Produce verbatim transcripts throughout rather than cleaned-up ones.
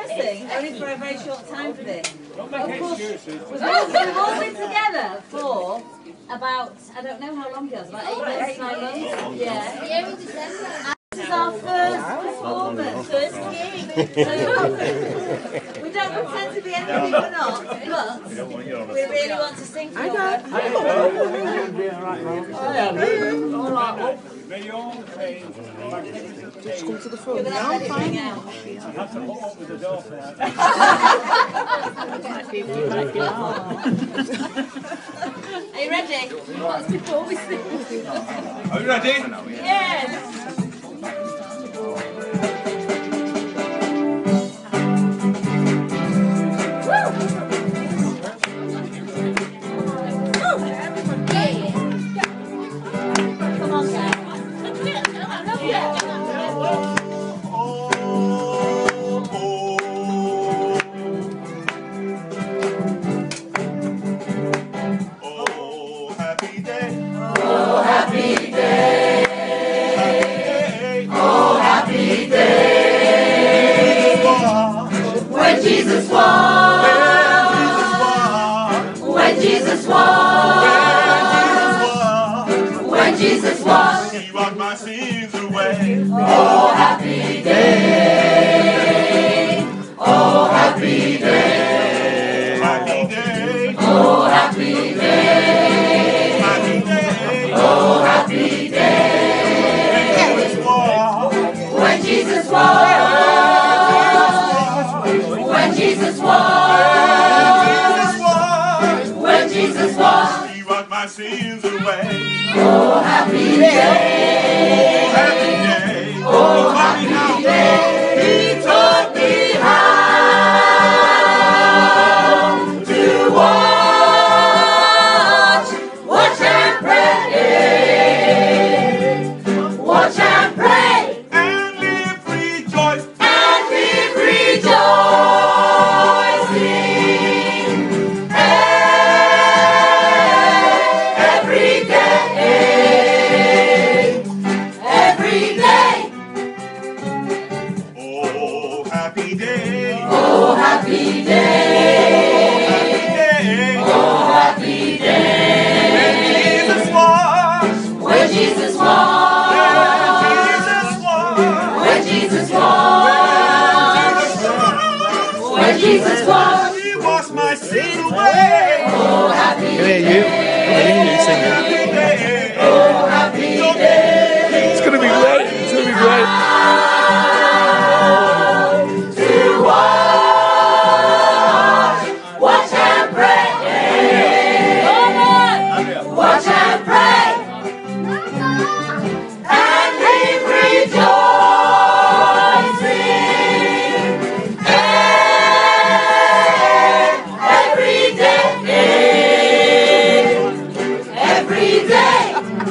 blessing, only for a very short time for this. Of course, we've all, we've all been together for about, I don't know how long it was, about eight months, nine months. Yeah. And this is our first performance, first gig. So we don't pretend to be anything we're not, but we really want to sing for you. May you all say, Just come to the front. You're going to have everything out. I have to hook up with the door for that. Are you ready? What's before we sing? Are you ready? Yes. Come on, guys. When Jesus walked, when Jesus walked, when Jesus walked, He washed my sins away. oh happy day, oh happy day, Happy day, oh happy day, happy day, oh happy day, when Jesus walked, when Jesus walked, when Jesus walked, He washed my sins away. oh happy day, Oh, happy day, oh happy day, He taught me how to watch, watch and pray, watch and pray, and live rejoice. and live rejoicing every day, every day. Oh, happy day, Oh happy day, happy day, oh happy day, when Jesus walked, when Jesus when Jesus walked, walked, when Jesus walked, He washed my sins away. oh happy Can I hear you? Can I hear you singing? Happy day, oh happy day, It's gonna be great. It's gonna be great. to watch, watch and pray, watch and pray, and live rejoicing every day, every day.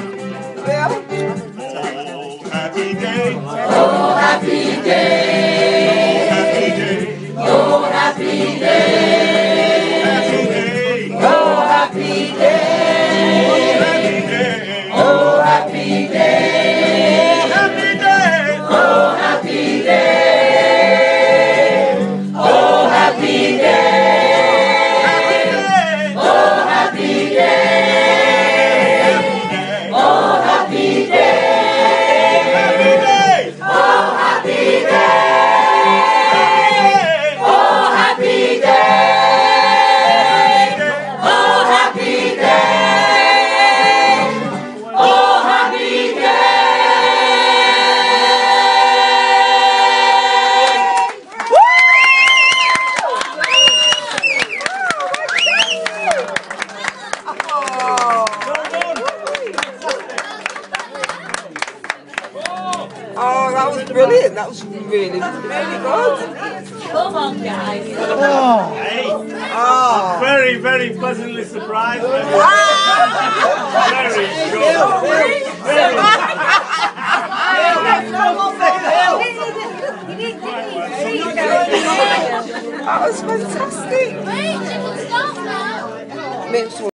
oh, happy day, Oh happy day, happy day, oh happy day, happy day, oh happy day, happy day, oh happy day, happy day, oh happy day, oh happy day, happy day, oh happy day, oh happy day, happy day, oh happy day, oh happy day, oh happy day, oh happy day. Oh, that was brilliant. That was really, really good. Come on, guys. Oh. very, very pleasantly surprised. Ah!